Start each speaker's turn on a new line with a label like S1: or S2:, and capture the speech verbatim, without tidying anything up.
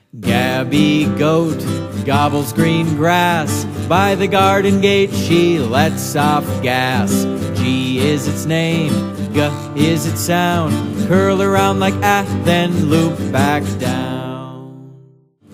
S1: Gabby goat gobbles green grass. By the garden gate she lets off gas. G is its name, G is its sound. Curl around like ah, then loop back down.